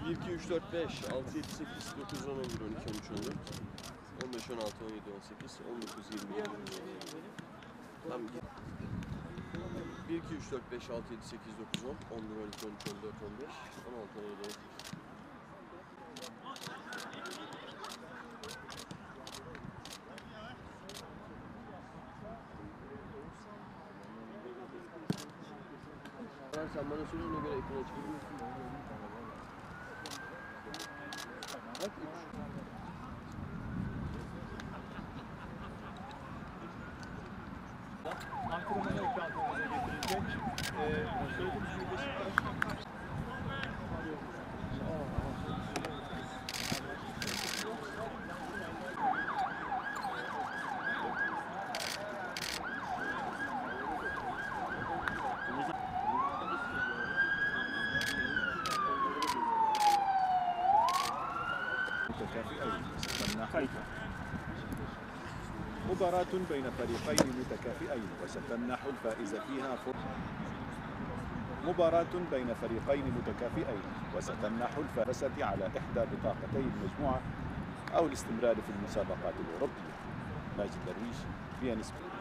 1, 2, 3, 4, 5, 6, 7, 8, 9, 10, 11, 12, 13, 14, 15, 16, 17, 18, 19, 20, 21, 22. Tam 1, 2, 3, 4, 5, 6, 7, 8, 9, 10, 11, 12, 13, 14, 15, 16, 17, 18. Sen bana söyle, ona göre ekrana çıkabilirsin. Bak 3. Antrenmanı ekranlarımıza getirecek. Söylediğimiz gibi Beşiktaş مباراة بين فريقين متكافئين وستمنح الفائز فيها مباراة بين فريقين متكافئين وستمنح الفائز على إحدى بطاقتي المجموعة أو الاستمرار في المسابقات الأوروبية. ماجد درويش، بيان سبورت.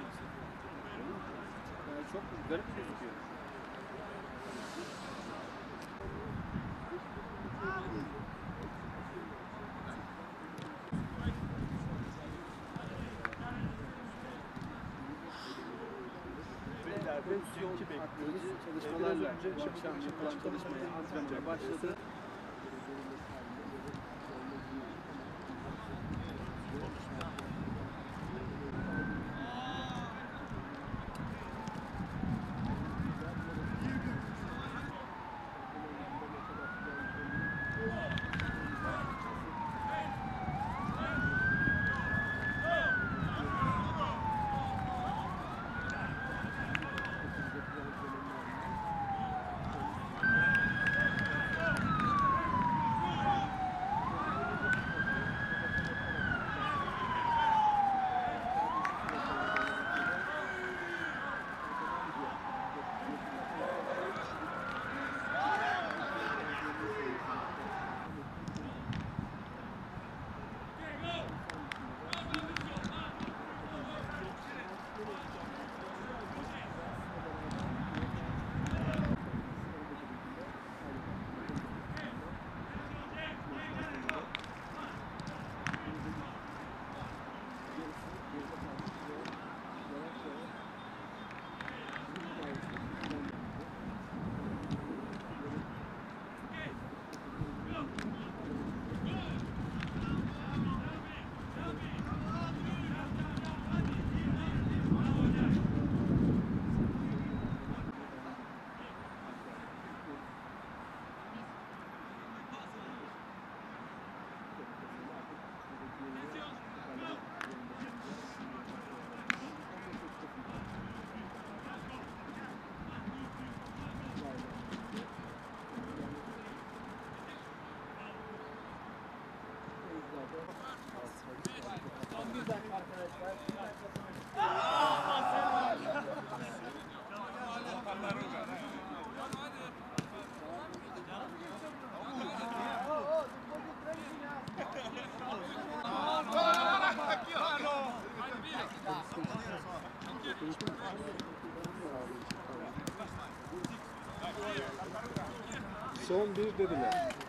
Sürekli bekliyoruz. Çalışmalarla akşam yapılan çalışmaya antrenmaya başladı. Son bir dediler.